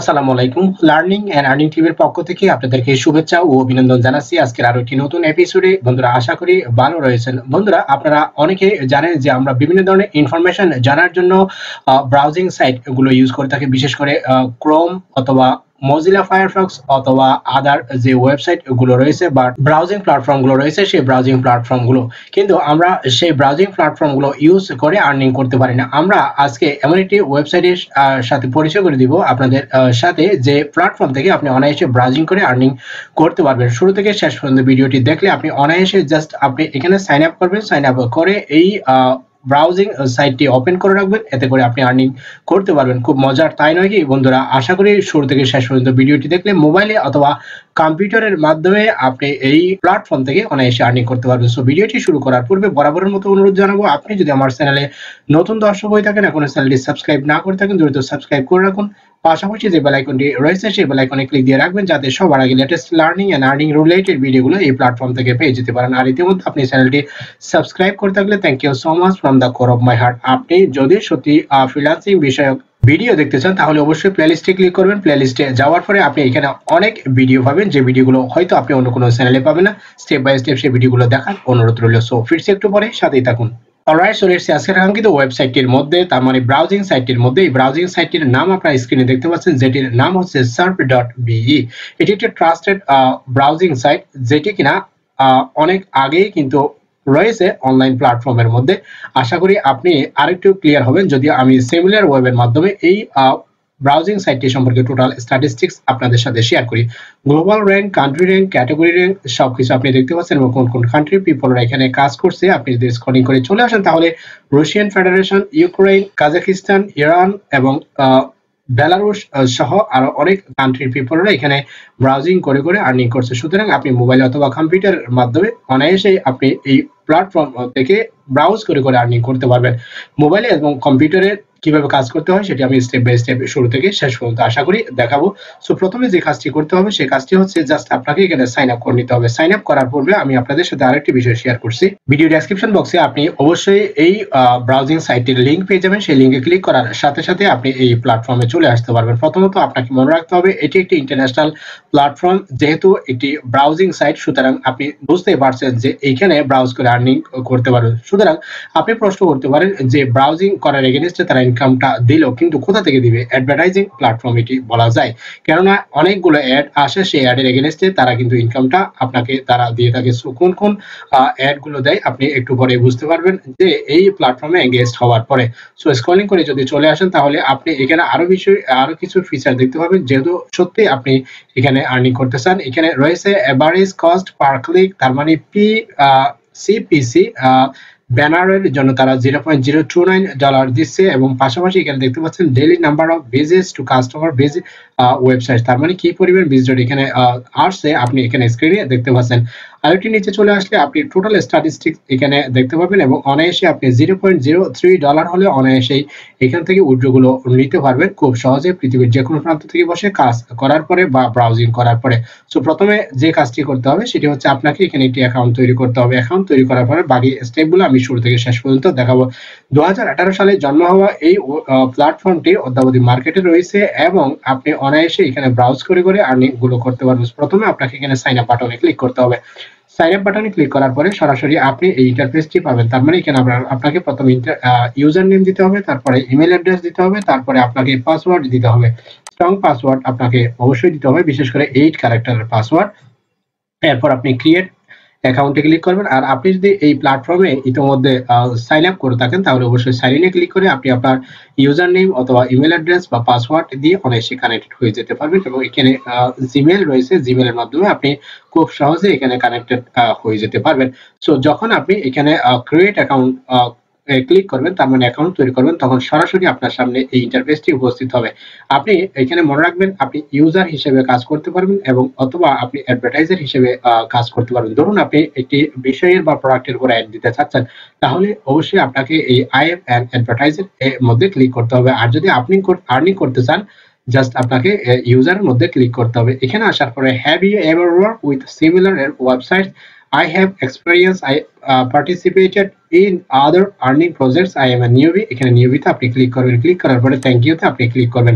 আসসালামু আলাইকুম। Learning and earning টিভির পক্ষ থেকে আপনাদেরকে শুভেচ্ছা ও অভিনন্দন জানাচ্ছি। আজকের আরো একটি নতুন এপিসোডে বন্ধুরা আশা করি ভালো রয়েছেন। বন্ধুরা আপনারা অনেকে জানেন যে আমরা বিভিন্ন ধরনের ইনফরমেশন জানার জন্য ব্রাউজিং সাইট গুলো ইউজ করে থাকি। বিশেষ করে Chrome অথবা Mozilla Firefox অথবা আদার যে ওয়েবসাইট গুলো রয়েছে বা ব্রাউজিং প্ল্যাটফর্ম গুলো রয়েছে সেই ব্রাউজিং প্ল্যাটফর্ম গুলো। কিন্তু আমরা সেই ব্রাউজিং প্ল্যাটফর্ম গুলো ইউজ করে আর্নিং করতে পারি না। আমরা আজকে এমন একটি ওয়েবসাইটের সাথে পরিচয় করে দিব আপনাদের সাথে যে প্ল্যাটফর্ম থেকে আপনি অনায়াসে ব্রাউজিং করে আর্নিং করতে পারবেন। শুরু থেকে শেষ পর্যন্ত ভিডিওটি দেখলে আপনি অনায়াসে জাস্ট আপনি এখানে সাইন আপ করবেন। সাইন আপ করে এই ব্রাউজিং সাইটটি ওপেন করে রাখবেন, এতে করে আপনি আর্নিং করতে পারবেন। খুব মজার, তাই নয় কি বন্ধুরা? আশা করি শুরু থেকে শেষ পর্যন্ত ভিডিওটি দেখলে মোবাইলে অথবা কম্পিউটারের মাধ্যমে আপনি এই প্ল্যাটফর্ম থেকে অনায়াসে আর্নিং করতে পারবেন। সো ভিডিওটি শুরু করার পূর্বে বরাবরের মতো অনুরোধ জানাবো, আপনি যদি আমার চ্যানেলে নতুন দর্শক হয়ে থাকেন, এখনো চ্যানেলটি সাবস্ক্রাইব না করে থাকেন, দ্রুত সাবস্ক্রাইব করে রাখুন। পাশাপাশি যে বেল আইকনটি রয়েছে সেই বেল আইকনে ক্লিক দিয়ে রাখবেন, যাতে সবার আগে latest learning and earning related ভিডিওগুলো এই প্ল্যাটফর্ম থেকে পেয়ে যেতে পারেন। আর ইতিমধ্যে আপনি চ্যানেলটি সাবস্ক্রাইব করে থাকলে thank you so much from the core of my heart. আপনি যদি সত্যি ফ্রিল্যান্সিং বিষয়ক ভিডিও দেখতে চান তাহলে অবশ্যই প্লেলিস্টে ক্লিক করবেন। প্লেলিস্টে যাওয়ার পরে আপনি এখানে অনেক ভিডিও পাবেন, যে ভিডিওগুলো হয়তো আপনি অন্য কোনো চ্যানেলে পাবেন না। স্টেপ বাই স্টেপ সেই ভিডিওগুলো দেখার অনুরোধ রইল। সো ফিরছি একটু পরে, সাথেই থাকুন। অলরাইট, চলে এসেছি আজকের কাঙ্ক্ষিত ওয়েবসাইটটির মধ্যে, তার মানে ব্রাউজিং সাইটটির মধ্যে। এই ব্রাউজিং সাইটটির নাম আপনারা স্ক্রিনে দেখতে পাচ্ছেন, যেটির নাম হচ্ছে surf.be। এটি একটি ট্রাস্টেড ব্রাউজিং সাইট, যেটি কিনা অনেক আগেই কিন্তু রয়েছে অনলাইন প্ল্যাটফর্মের মধ্যে। আশা করি আপনি আরেকটু ক্লিয়ার হবেন যদি আমি সিমিলার ওয়েবের মাধ্যমে এই ব্রাউজিং সাইটটি সম্পর্কে টোটাল স্ট্যাটিস্টিক্স আপনাদের সাথে শেয়ার করি। Global rank, country rank, category rank সবকিছু আপনি দেখতে পাচ্ছেন এবং কোন কোন কান্ট্রি পিপলরা এখানে কাজ করছে। আপনি যদি স্ক্রলিং করে চলে আসেন তাহলে Russian federation, Ukraine, Kazakhstan, Iran এবং বেলারুশ সহ আরো অনেক কান্ট্রির পিপলরা এখানে ব্রাউজিং করে করে আর্নিং করছে। সুতরাং আপনি মোবাইল অথবা কম্পিউটারের মাধ্যমে অনায়াসে আপনি এই প্ল্যাটফর্ম থেকে ব্রাউজ করে করে আর্নিং করতে পারবেন। মোবাইলে এবং কম্পিউটারে কিভাবে কাজ করতে হয় সেটি আমি স্টেপ বাই স্টেপ শুরু থেকে শেষ পর্যন্ত আশা করি দেখাবো। সো প্রথমে যে কাজটি করতে হবে সেই কাজটি হচ্ছে জাস্ট আপনাকে এখানে সাইন আপ করে নিতে হবে। সাইন আপ করার পূর্বে আমি আপনাদের সাথে আরেকটি বিষয় শেয়ার করছি। ভিডিও ডেসক্রিপশন বক্সে আপনি অবশ্যই এই ব্রাউজিং সাইটটির লিংক পেয়ে যাবেন। সেই লিংকে ক্লিক করার সাথে সাথে আপনি এই প্ল্যাটফর্মে চলে আসতে পারবেন। প্রথমত আপনাকে মনে রাখতে হবে এটি একটি ইন্টারন্যাশনাল প্ল্যাটফর্ম, যেহেতু একটি ব্রাউজিং সাইট, সুতরাং আপনি বুঝতেই পারছেন যে এইখানে ব্রাউজ করে আর্নিং করতে পারবেন। সুতরাং আপনি প্রশ্ন করতে পারেন যে ব্রাউজিং করার এগেইনস্টে তারা ইনকামটা দিল, কিন্তু কোথা থেকে দিবে? অ্যাডভার্টাইজিং প্ল্যাটফর্ম এটি বলা যায়, কেননা অনেকগুলো অ্যাড আসে, সেই অ্যাডের এগেইনস্টে তারা কিন্তু ইনকামটা আপনাকে তারা দিয়ে থাকে। সো কোন কোন অ্যাড গুলো দেয় আপনি একটু পরে বুঝতে পারবেন যে এই প্ল্যাটফর্মে এঙ্গেজড হওয়ার পরে। সো স্ক্রলিং করে যদি চলে আসেন তাহলে আপনি এখানে আরো কিছু ফিচার দেখতে পাবেন, যেহেতু সত্যি আপনি এখানে আর্নিং করতে চান। এখানে রয়েছে এভারেজ কস্ট পার ক্লিক, তার মানে সিপিসি ব্যানারের জন্য তারা $0.029 দিচ্ছে এবং পাশাপাশি এখানে দেখতে পাচ্ছেন daily number of visits to customer visit website, তার মানে কি পরিমাণ ভিজিট এখানে আসছে আপনি এখানে স্ক্রিনে দেখতে পাচ্ছেন। আরেকটি নিচে চলে আসলে আপনি টোটাল স্ট্যাটিস্টিক্স এখানে দেখতে পাবেন এবং অনায়াসে আপনি $0.03 হলে অনায়াসেই এখান থেকে উইথড্রগুলো নিতে পারবেন খুব সহজে, পৃথিবীর যে কোনো প্রান্ত থেকে বসে কাজ করার পরে বা ব্রাউজিং করার পরে। সো প্রথমে যে কাজটি করতে হবে সেটি হচ্ছে আপনাকে এখানে একটি অ্যাকাউন্ট তৈরি করতে হবে। অ্যাকাউন্ট তৈরি করার পরে বাকি স্টেপগুলো আমি শুরু থেকে শেষ পর্যন্ত দেখাবো। 2018 সালে জন্ম হওয়া এই প্ল্যাটফর্মটি অদ্যাবধি মার্কেটে রয়েছে এবং আপনি অনায়াসে এখানে ব্রাউজ করে করে আর্নিং গুলো করতে পারবেন। প্রথমে আপনাকে এখানে সাইন আপ বাটনে ক্লিক করতে হবে। সাইন আপ বাটনে ক্লিক করার পরে সরাসরি আপনি এই ইন্টারফেসটি পাবেন। তার মানে এখানে আপনাকে প্রথমে ইউজার নেম দিতে হবে, তারপরে ইমেল অ্যাড্রেস দিতে হবে, তারপরে আপনাকে পাসওয়ার্ড দিতে হবে। স্ট্রং পাসওয়ার্ড আপনাকে অবশ্যই দিতে হবে, বিশেষ করে 8 ক্যারেক্টারের পাসওয়ার্ড। এরপর আপনি ক্রিয়েট অ্যাকাউন্টে ক্লিক করবেন। আর আপনি যদি এই প্ল্যাটফর্মে ইতিমধ্যে সাইন আপ করে থাকেন তাহলে অবশ্যই সাইন ইনে ক্লিক করে আপনি আপনার ইউজার নেম অথবা ইমেল অ্যাড্রেস বা পাসওয়ার্ড দিয়ে অনায়াসে কানেক্টেড হয়ে যেতে পারবেন এবং এখানে জিমেল রয়েছে, জিমেলের মাধ্যমে আপনি খুব সহজে এখানে কানেক্টেড হয়ে যেতে পারবেন। সো যখন আপনি এখানে ক্রিয়েট অ্যাকাউন্ট ক্লিক করবেন, তার মানে অ্যাকাউন্ট তৈরি করবেন, তখন সরাসরি আপনার সামনে এই ইন্টারফেসটি উপস্থিত হবে। আপনি এখানে মনে রাখবেন আপনি ইউজার হিসেবে কাজ করতে পারবেন এবং অথবা আপনি অ্যাডভার্টাইজার হিসেবে কাজ করতে পারবেন। ধরুন আপনি একটি বিষয়ের বা প্রোডাক্টের উপর অ্যাড দিতে চাচ্ছেন, তাহলে অবশ্যই আপনাকে এই আই এম অ্যান্ড অ্যাডভার্টাইজার এর মধ্যে ক্লিক করতে হবে। আর যদি আপনি আর্নিং করতে চান জাস্ট আপনাকে ইউজারের মধ্যে ক্লিক করতে হবে। এখানে আসার পরে have you ever work with similar website? I have experience. I participated in other earning projects. I am a newbie. এখানে নিউবিতে আপনি ক্লিক করবেন। ক্লিক করার পরে থ্যাংক ইউ তে আপনি ক্লিক করবেন।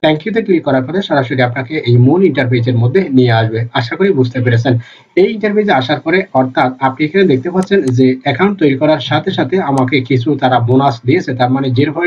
থ্যাংক ইউ তে ক্লিক করার পরে সরাসরি আপনাকে এই মূল ইন্টারফেসের মধ্যে নিয়ে আসবে। আশা করি বুঝতে পেরেছেন। এই ইন্টারফেসে আসার পরে অর্থাৎ আপনি এখানে দেখতে পাচ্ছেন যে অ্যাকাউন্ট তৈরি করার সাথে, সাথে আমাকে কিছু তারা বোনাস দিয়েছে। তার মানে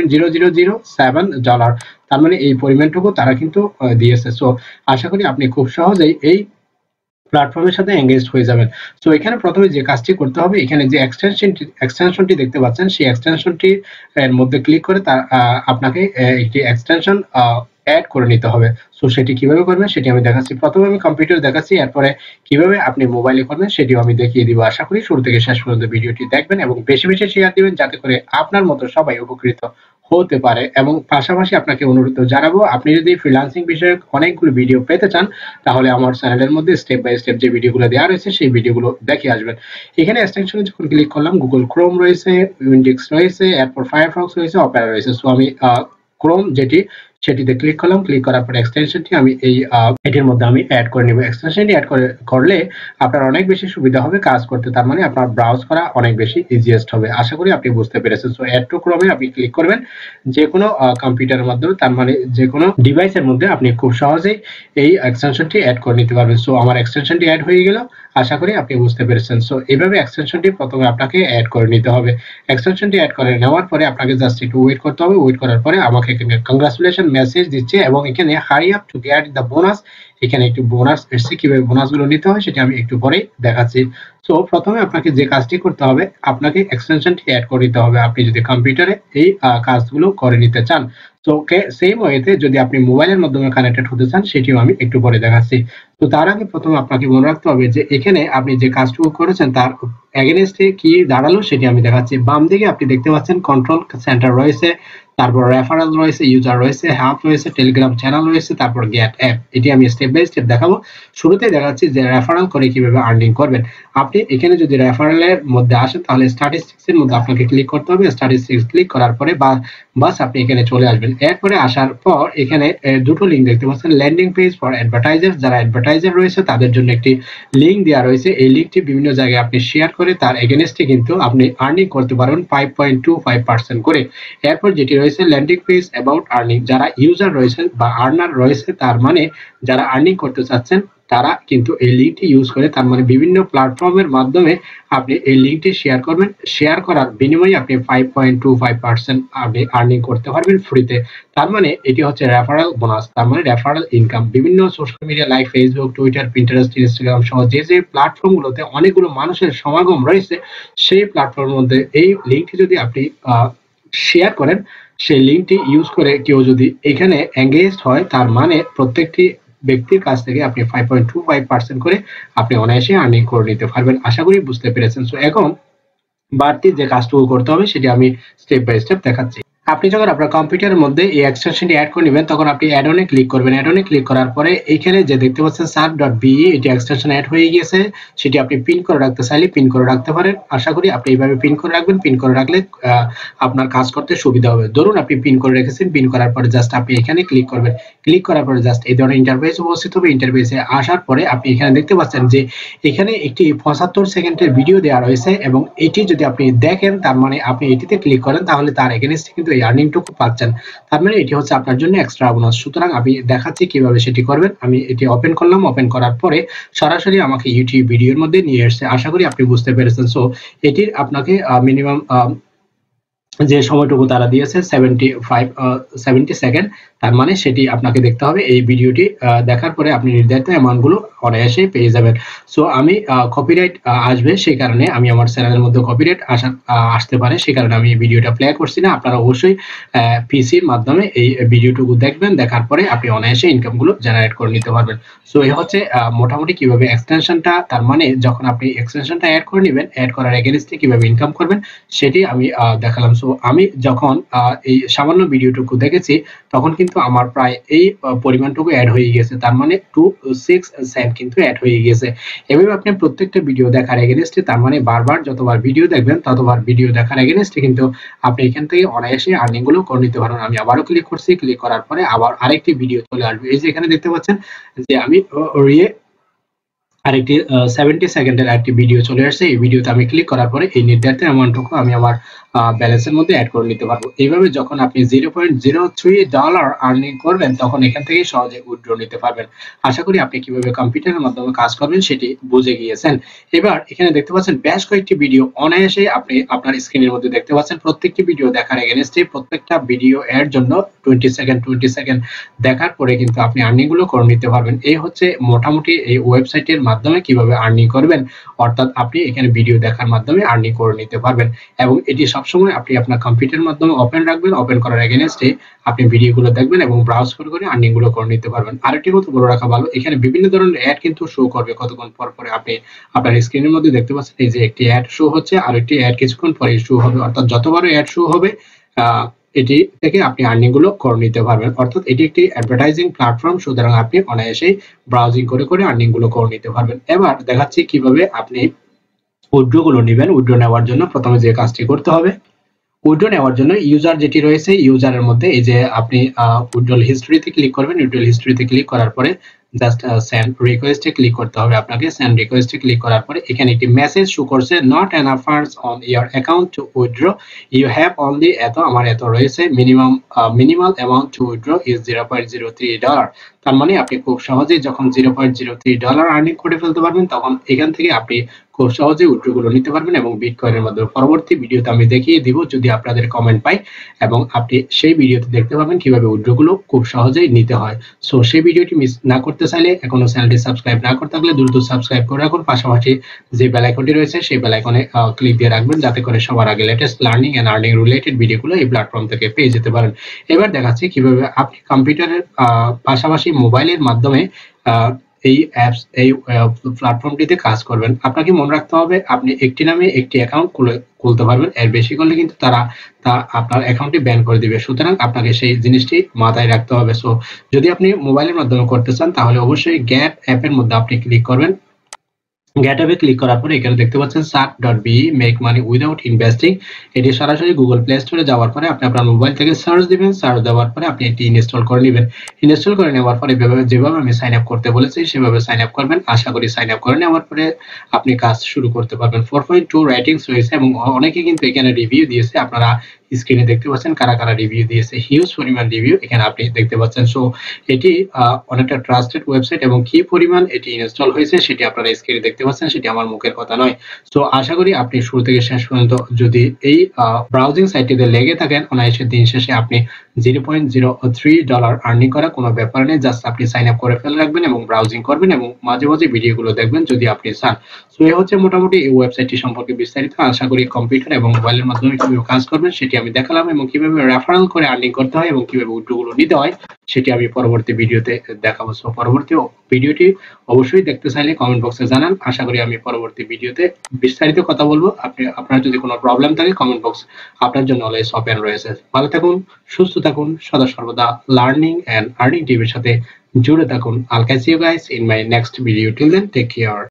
$0.0007, তার মানে এই পরিমাণটুকু তারা কিন্তু দিয়েছে। সো আশা করি আপনি খুব সহজেই এই প্ল্যাটফর্মের সাথে এনগেজড হয়ে যাবেন। সো এখানে প্রথমে যে কাজটি করতে হবে, এখানে যে এক্সটেনশনটি দেখতে পাচ্ছেন, সেই এক্সটেনশনটি এর মধ্যে ক্লিক করে তার আপনাকে একটি এক্সটেনশন এড করে নিতে হবে। সো সেটি কিভাবে করবেন সেটি আমি দেখাচ্ছি। প্রথমে আমি কম্পিউটার দেখাচ্ছি, এরপরে কিভাবে আপনি মোবাইলে করবেন সেটিও আমি দেখিয়ে দিব। আশা করি শুরু থেকে শেষ পর্যন্ত ভিডিওটি দেখবেন এবং বেশি, বেশি শেয়ার দিবেন যাতে করে আপনার মতো সবাই উপকৃত হতে পারে। এবং পাশাপাশি আপনাকে অনুরোধ জানাবো, আপনি যদি ফ্রিল্যান্সিং বিষয়ক অনেকগুলো ভিডিও পেতে চান তাহলে আমার চ্যানেলের মধ্যে স্টেপ বাই স্টেপ যে ভিডিওগুলো দেওয়া রয়েছে সেই ভিডিওগুলো দেখে আসবেন। এখানে এক্সটেনশনে যখন ক্লিক করলাম, গুগল ক্রোম রয়েছে, উইন্ডেক্স রয়েছে, এরপর ফায়ারফক্স রয়েছে, অপেরা রয়েছে। সো আমি ক্রোম সেটিতে ক্লিক করলাম। ক্লিক করার পর এক্সটেনশনটি আমি এটির মধ্যে আমি অ্যাড করে নিব। এক্সটেনশনটি অ্যাড করলে আপনার অনেক বেশি সুবিধা হবে কাজ করতে। তার মানে আপনার ব্রাউজ করা অনেক বেশি ইজিয়েস্ট হবে। আশা করি আপনি বুঝতে পেরেছেন। সো অ্যাড টু ক্রোমে আপনি ক্লিক করবেন যে কোনো কম্পিউটারের মাধ্যমে, তার মানে যে কোনো ডিভাইসের মধ্যে আপনি খুব সহজেই এই এক্সটেনশনটি অ্যাড করে নিতে পারবেন। সো আমার এক্সটেনশনটি অ্যাড হয়ে গেল। আশা করি আপনি বুঝতে পেরেছেন। সো এইভাবে এক্সটেনশনটি প্রথমে আপনাকে অ্যাড করে নিতে হবে। এক্সটেনশনটি অ্যাড করে নেওয়ার পরে আপনাকে জাস্ট একটু ওয়েট করতে হবে। ওয়েট করার পরে আমাকে এখানে কংগ্রাচুলেশন মেসেজ দিচ্ছে এবং এখানে hurry up to get the bonus, এখানে একটু বোনাস এসছে। কিভাবে বোনাসগুলো নিতে হয় সেটা আমি একটু পরেই দেখাচ্ছি। সো প্রথমে আপনাকে যে কাজটি করতে হবে, আপনাকে এক্সটেনশনটি অ্যাড করে নিতে হবে আপনি যদি কম্পিউটারে এই কাজগুলো করে নিতে চান। তো সেম ওয়েতে যদি আপনি মোবাইলের মাধ্যমে কানেক্টেড হতে চান সেটিও আমি একটু পরে দেখাচ্ছি। তো তার আগে প্রথমে আপনাকে মনে রাখতে হবে যে এখানে আপনি যে কাজটুকু করেছেন তার এগেইনস্টে কি দাঁড়ালো সেটি আমি দেখাচ্ছি। বাম দিকে আপনি দেখতে পাচ্ছেন কন্ট্রোল সেন্টার রয়েছে, তারপর রেফারেল রয়েছে, ইউজার রয়েছে, হ্যাপ রয়েছে, টেলিগ্রাম চ্যানেল রয়েছে, তারপর গেট অ্যাপ। এটি আমি স্টেপ বাই স্টেপ দেখাবো। শুরুতেই দেখাচ্ছি যে রেফারেল করে কিভাবে আর্নিং করবেন। আপনি এখানে যদি রেফারেলের মধ্যে আসেন তাহলে স্ট্যাটিস্টিক্স এর মধ্যে আপনাকে ক্লিক করতে হবে। স্ট্যাটিস্টিক্স ক্লিক করার পরে বাস আপনি এখানে চলে আসবেন। এরপরে আসার পর এখানে দুটো লিঙ্ক দেখতে পাচ্ছেন, ল্যান্ডিং পেজ ফর অ্যাডভার্টাইজার। যারা অ্যাডভার্টাইজার রয়েছে তাদের জন্য একটি লিঙ্ক দেওয়া রয়েছে। এই লিঙ্কটি বিভিন্ন জায়গায় আপনি শেয়ার করে তার এগেইনস্টে কিন্তু আপনি আর্নিং করতে পারবেন 5.25% করে। এরপর যেটি রয়েছে ল্যান্ডিং পেজ অ্যাবাউট আর্নিং। যারা ইউজার রয়েছে বা আর্নার রয়েছে, তার মানে যারা আর্নিং করতে চাচ্ছেন তারা কিন্তু এই লিঙ্কটি ইউজ করে, তার মানে বিভিন্ন প্ল্যাটফর্মের মাধ্যমে আপনি এই লিঙ্কটি শেয়ার করবেন। শেয়ার করার বিনিময়ে আপনি 5.25% আপনি আর্নিং করতে পারবেন ফ্রিতে। তার মানে এটি হচ্ছে রেফারেল বোনাস, তার মানে রেফারেল ইনকাম। বিভিন্ন social media like Facebook, Twitter, Pinterest, Instagram সহ যে প্ল্যাটফর্মগুলোতে অনেকগুলো মানুষের সমাগম রয়েছে, সেই প্ল্যাটফর্মের মধ্যে এই লিঙ্কটি যদি আপনি শেয়ার করেন, সেই লিঙ্কটি ইউজ করে কেউ যদি এখানে এঙ্গেজড হয়, তার মানে প্রত্যেকটি ব্যক্তির কাছ থেকে আপনি 5.25% করে আপনি অনায়াসে আর্নিং করে নিতে পারবেন। আশা করি বুঝতে পেরেছেন। সো এখন বাড়তি যে কাজটুকু করতে হবে সেটি আমি স্টেপ বাই স্টেপ দেখাচ্ছি। আপনি যখন আপনার কম্পিউটারের মধ্যে এই এক্সটেনশনটি অ্যাড করে নেবেন তখন আপনি অ্যাড অনে ক্লিক করবেন। অ্যাড অনে ক্লিক করার পরে এইখানে যে দেখতে পাচ্ছেন সার্ভ.বে এটি এক্সটেনশন অ্যাড হয়ে গিয়েছে। সেটি আপনি পিন করে রাখতে চাইলে পিন করে রাখতে পারেন। আশা করি আপনি এইভাবে পিন করে রাখবেন। পিন করে রাখলে আপনার কাজ করতে সুবিধা হবে। ধরুন আপনি পিন করে রেখেছেন, পিন করার পরে জাস্ট আপনি এখানে ক্লিক করবেন। ক্লিক করার পরে জাস্ট এই ধরনের ইন্টারফেস উপস্থিত হবে। ইন্টারফেসে আসার পরে আপনি এখানে দেখতে পাচ্ছেন যে এখানে একটি 75 সেকেন্ডের ভিডিও দেওয়া রয়েছে এবং এটি যদি আপনি দেখেন তার মানে আপনি এটিতে ক্লিক করেন তাহলে তার এগেইনস্টে কিন্তু এই আর্নিংটুকু পাচ্ছেন। তার মানে এটি হচ্ছে আপনার জন্য এক্সট্রা বোনাস। সুতরাং আমি দেখাচ্ছি কিভাবে সেটি করবেন। আমি এটি ওপেন করলাম। ওপেন করার পরে সরাসরি আমাকে ইউটিউব ভিডিওর মধ্যে নিয়ে এসেছে। আশা করি আপনি বুঝতে পেরেছেন। সো এটির আপনাকে মিনিমাম যে সময়টুকু তারা দিয়েছে 70 সেকেন্ড, তার মানে সেটি আপনাকে দেখতে হবে। এই ভিডিওটি দেখার পরে আপনি নির্ধারিত অ্যামাউন্টগুলো অনায়াসে পেয়ে যাবেন। সো আমি কপিরাইট আসবে সেই কারণে আমি আমার চ্যানেলের মধ্যে কপিরাইট আসতে পারে, সেই কারণে আমি এই ভিডিওটা প্লে করছি না। আপনারা অবশ্যই পিসির মাধ্যমে এই ভিডিওটুকু দেখবেন। দেখার পরে আপনি অনায়াসে ইনকামগুলো জেনারেট করে নিতে পারবেন। সো এই হচ্ছে মোটামুটি কিভাবে এক্সটেনশনটা, তার মানে যখন আপনি এক্সটেনশনটা অ্যাড করে নেবেন, অ্যাড করার এগেইনস্টে কিভাবে ইনকাম করবেন সেটি আমি দেখালাম। সো আমি যখন এই সামান্য ভিডিওটুকু দেখেছি তখন কিন্তু আমার প্রায় এই পরিমাণটুকু অ্যাড হয়ে গেছে, তার মানে 26 সেন্ট কিন্তু অ্যাড হয়ে গেছে। এভাবে আপনি প্রত্যেকটা ভিডিও দেখার এগেইনস্টে, তার মানে বারবার যতবার ভিডিও দেখবেন ততবার ভিডিও দেখার এগেইনস্টে কিন্তু আপনি এখান থেকে অনায়াসে আর্নিং গুলো করে নিতে পারেন। আমি আবারও ক্লিক করছি। ক্লিক করার পরে আবার আরেকটি ভিডিও চলে আসবে। এই যে এখানে দেখতে পাচ্ছেন যে আমি আরেকটি 70 সেকেন্ডের একটি ভিডিও চলে আসছে। এই ভিডিওতে আমি ক্লিক করার পরে এই নির্ধারিত অ্যামাউন্টটুকু আমি আমার ব্যালেন্সের মধ্যে এড করে নিতে পারবো। এইভাবে যখন আপনি $0.03 আর্নিং করবেন তখন এখান থেকে সহজে উইথড্র নিতে পারবেন। আশা করি আপনি কিভাবে কম্পিউটারের মাধ্যমে কাজ করবেন সেটি বুঝে গিয়েছেন। এবার এখানে দেখতে পাচ্ছেন বেশ কয়েকটি ভিডিও অনায়াসে আপনি আপনার স্ক্রিনের মধ্যে দেখতে পাচ্ছেন। প্রত্যেকটি ভিডিও দেখার এগেইনস্টে প্রত্যেকটা ভিডিও এর জন্য 20 সেকেন্ড দেখার পরে কিন্তু আপনি আর্নিং গুলো করে নিতে পারবেন। এই হচ্ছে মোটামুটি এই ওয়েবসাইটের মাধ্যমে কিভাবে আর্নিং করবেন, অর্থাৎ আপনি এখানে ভিডিও দেখার মাধ্যমে আর্নিং করে নিতে পারবেন এবং এটি সবসময় আপনি আপনার কম্পিউটারের মাধ্যমে ওপেন রাখবেন। ওপেন করার এগেইনস্টে আপনি ভিডিওগুলো দেখবেন এবং ব্রাউজ করে আর্নিং গুলো করে নিতে পারবেন। আরেকটি কথা বলে রাখা ভালো, এখানে বিভিন্ন ধরনের অ্যাড কিন্তু শো করবে কতক্ষণ পর পরে। আপনি আপনার স্ক্রিনের মধ্যে দেখতে পাচ্ছেন এই যে একটি অ্যাড শো হচ্ছে, আরেকটি অ্যাড কিছুক্ষণ পরে শো হবে, অর্থাৎ যতবারই অ্যাড শো হবে এটি থেকে আপনি আর্নিং গুলো করে নিতে পারবেন। অর্থাৎ এটি একটি অ্যাডভার্টাইজিং প্ল্যাটফর্ম, সুতরাং আপনি অনায়াসেই ব্রাউজিং করে আর্নিং গুলো করে নিতে পারবেন। এবার দেখাচ্ছি কিভাবে আপনি উইথড্র গুলো নেবেন। উইথড্র নেওয়ার জন্য প্রথমে যে কাজটি করতে হবে, উইথড্র নেওয়ার জন্য ইউজার যেটি রয়েছে, ইউজারের মধ্যে এই যে আপনি উইথড্রল হিস্ট্রিতে ক্লিক করবেন। উইথড্রল হিস্ট্রিতে ক্লিক করার পরে জাস্ট সেন্ড রিকোয়েস্টে ক্লিক করতে হবে আপনাকে। সেন্ড রিকোয়েস্টে ক্লিক করার পরে এখানে একটি মেসেজ শো করছে, not enough funds on your account to withdraw, you have only এত, আমার এত রয়েছে, minimal amount to withdraw is $0.03। তার মানে আপনি খুব সহজেই যখন $0.03 আর্নিং করে ফেলতে পারবেন তখন এখান থেকে আপনি খুব সহজে উইথড্র গুলো নিতে পারবেন এবং বিটকয়েনের মাধ্যমে। পরবর্তী ভিডিওতে আমি দেখিয়ে দিব যদি আপনাদের কমেন্ট পাই, এবং আপনি সেই ভিডিওতে দেখতে পাবেন কিভাবে উইথড্র গুলো খুব সহজেই নিতে হয়। সো সেই ভিডিওটি মিস না করতে চাইলে এখনো চ্যানেলটি সাবস্ক্রাইব না করে থাকলে দ্রুত সাবস্ক্রাইব করে রাখুন। পাশাপাশি যে বেল আইকনটি রয়েছে সেই বেল আইকনে ক্লিক দিয়ে রাখবেন যাতে করে সবার আগে latest learning and earning related ভিডিওগুলো এই প্ল্যাটফর্ম থেকে পেয়ে যেতে পারেন। এবার দেখাচ্ছি কিভাবে আপনি কম্পিউটারের পাশাপাশি মোবাইলের মাধ্যমে এই অ্যাপস এই প্ল্যাটফর্মটিতে কাজ করবেন। আপনাকে মনে রাখতে হবে আপনি একটি নামে একটি অ্যাকাউন্ট খুলতে পারবেন, এর বেশি করলে কিন্তু তারা আপনার অ্যাকাউন্টটি ব্যান করে দিবে। সুতরাং আপনাকে সেই জিনিসটি মাথায় রাখতে হবে। সো যদি আপনি মোবাইলের মাধ্যমে করতে চান তাহলে অবশ্যই গ্যাট অ্যাপের মধ্যে আপনি ক্লিক করবেন। গ্যাট অ্যাপে ক্লিক করার পরে এখানে দেখতে পাচ্ছেন সার্চ.be মেক মানি উইদাউট ইনভেস্টিং। এটি সরাসরি গুগল প্লে স্টোরে যাওয়ার পরে আপনি আপনার মোবাইল থেকে সার্চ দিবেন। সার্চ দেওয়ার পরে আপনি এটি ইনস্টল করে নেবেন। ইনস্টল করে নেওয়ার পরে যেভাবে আমি সাইন আপ করতে বলেছি সেভাবে সাইন আপ করবেন। আশা করি সাইন আপ করে নেওয়ার পরে আপনি কাজ শুরু করতে পারবেন। 4.2 রেটিংস রয়েছে এবং অনেকে কিন্তু এখানে রিভিউ দিয়েছে। আপনারা স্ক্রিনে দেখতে পাচ্ছেন কারা কারা রিভিউ দিয়েছে, হিউজ পরিমাণ রিভিউ এখানে আপনি দেখতে পাচ্ছেন। সো এটি অনেকটা ট্রাস্টেড ওয়েবসাইট এবং কি পরিমাণ এটি ইনস্টল হয়েছে সেটি আপনারা স্ক্রিনে দেখতে পাচ্ছেন, সেটি আমার মুখের কথা নয়। সো আশা করি আপনি শুরু থেকে শেষ পর্যন্ত যদি এই ব্রাউজিং সাইটটিতে লেগে থাকেন অনায়াসে দিন শেষে আপনি $0.03 আর্নিং করা কোনো ব্যাপার নেই। জাস্ট আপনি সাইন আপ করে ফেলে রাখবেন এবং ব্রাউজিং করবেন এবং মাঝে মাঝে ভিডিওগুলো দেখবেন যদি আপনি চান। সো এই হচ্ছে মোটামুটি এই ওয়েবসাইটটি সম্পর্কে বিস্তারিত। আশা করি কম্পিউটার এবং মোবাইলের মাধ্যমে কিভাবে কাজ করবেন সেটি আমি দেখালাম এবং কিভাবে রেফারেল করে আর্নিং করতে হয় এবং কিভাবে উইথড্র গুলো নিতে হয় সেটি আমি পরবর্তী ভিডিওতে দেখাবো। সো পরবর্তী ভিডিওটি অবশ্যই দেখতে চাইলে কমেন্ট বক্সে জানান। আশা করি আমি পরবর্তী ভিডিওতে বিস্তারিত কথা বলবো। আপনার যদি কোনো প্রবলেম থাকে কমেন্ট বক্স আপনার জন্য অলওয়েজ ওপেন রয়েছে। ভালো থাকুন, সুস্থ থাকুন, সদা সর্বদা লার্নিং এন্ড আর্নিং টিভির সাথে জুড়ে থাকুন। I'll catch you guys in my next video. Till then, take care.